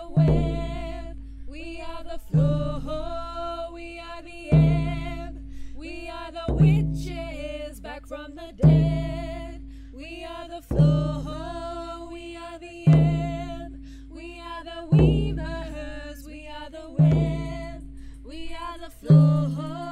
web, we are the flow, we are the ebb, we are the witches back from the dead. We are the flow, we are the ebb, we are the weavers, we are the web, we are the flow.